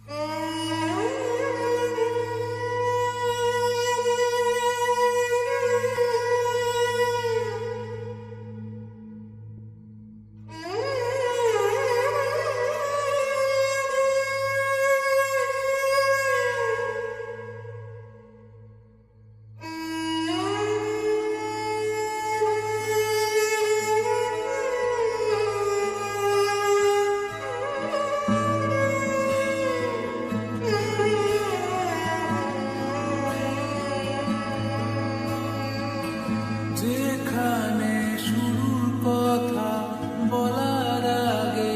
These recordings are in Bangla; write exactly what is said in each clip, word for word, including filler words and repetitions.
যেখানে শুরুর কথা বলার আগে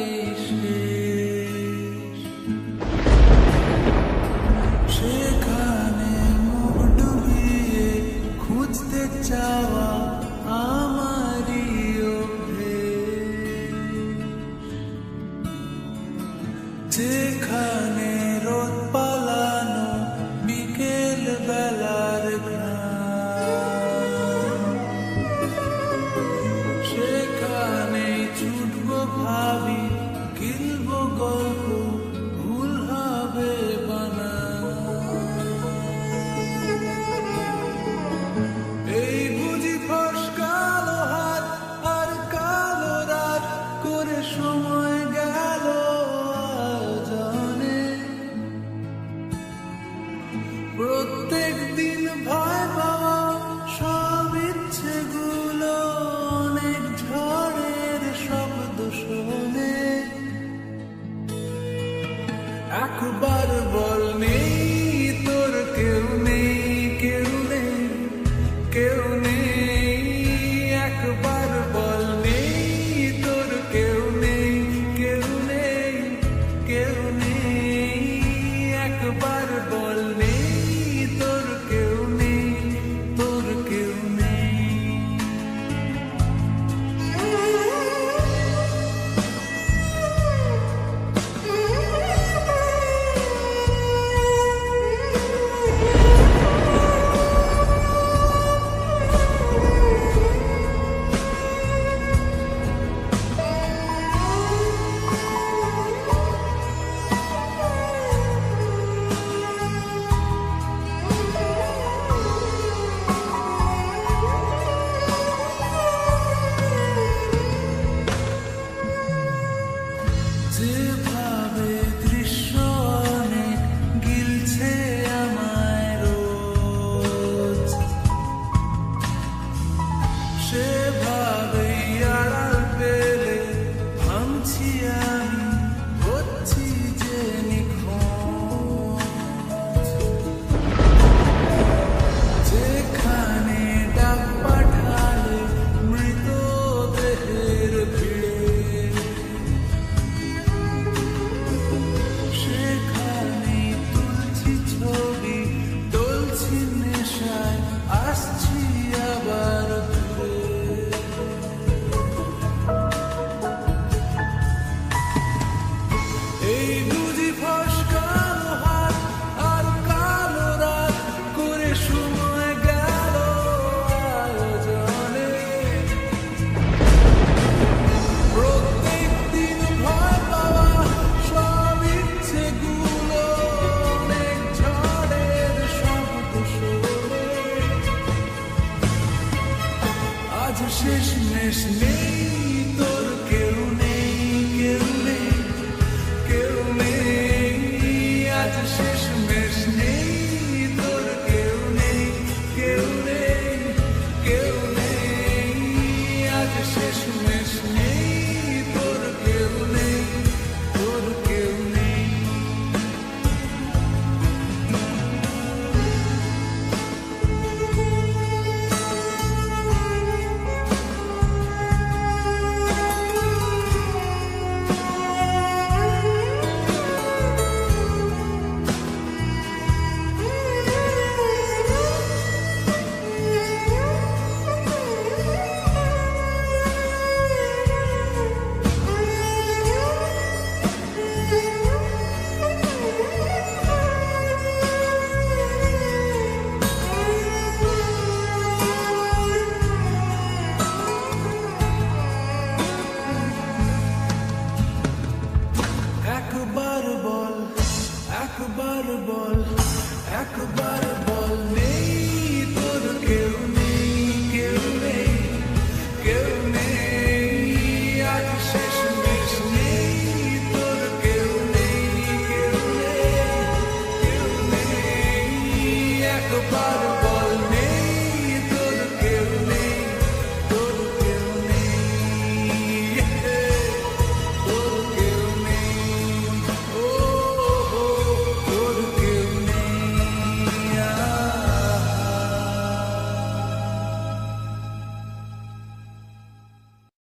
শেষ, সেখানে মুখ ডুবিয়ে খুঁজতে চাওয়া আমারই অভ্যেস। যেখানে রোদ পালানো বিকেল বেলার ছুটবো ভাবি কিলবো গল্প ভুল হবে বানা। এই বুঝি ফসকালো হাত আর কালো রাত করে সময় গেল জানে। প্রত্যেক দিন ভয় পাওয়া সব ইচ্ছেগুলো অনেক ঝড়ের শব্দ শোনে। একবার বল নেই তোর কেউ নেই, কেউ নেই, কেউ নেই। একবার বল নেই তোর কেউ নেই, কেউ নেই, কেউ নেই। একবার বল নেই তোর কেউ নেই, তোর কেউ নেই। একবার বল একবার